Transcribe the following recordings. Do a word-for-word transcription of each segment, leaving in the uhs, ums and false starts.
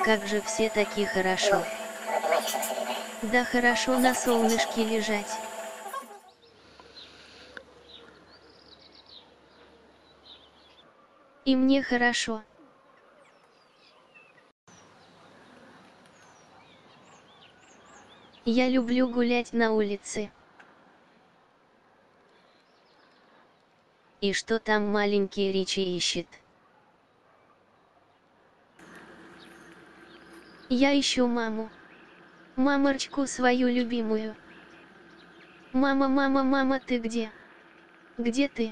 как же все таки хорошо. Да хорошо на солнышке лежать. И мне хорошо. Я люблю гулять на улице. И что там маленький Ричи ищет? Я ищу маму. Мамочку свою любимую. Мама, мама, мама, ты где? Где ты?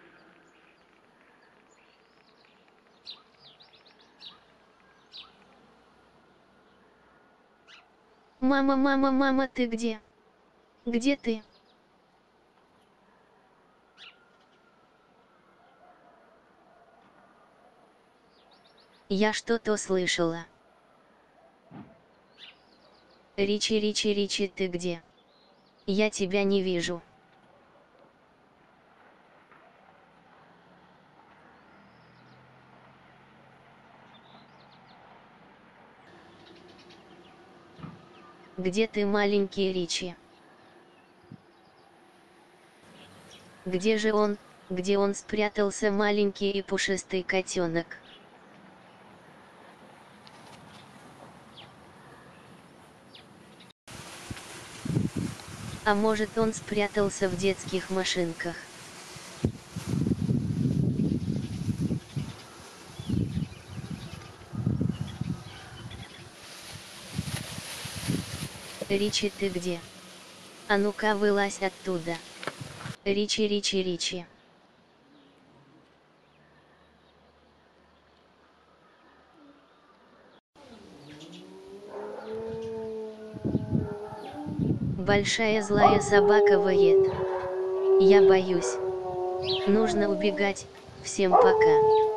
Мама, мама, мама, ты где? Где ты? Я что-то слышала. Ричи, Ричи, Ричи, ты где? Я тебя не вижу. Где ты, маленький Ричи? Где же он, где он спрятался, маленький и пушистый котенок? А может, он спрятался в детских машинках? Ричи, ты где? А ну-ка, вылазь оттуда. Ричи, Ричи, Ричи. Большая злая собака воет. Я боюсь. Нужно убегать. Всем пока.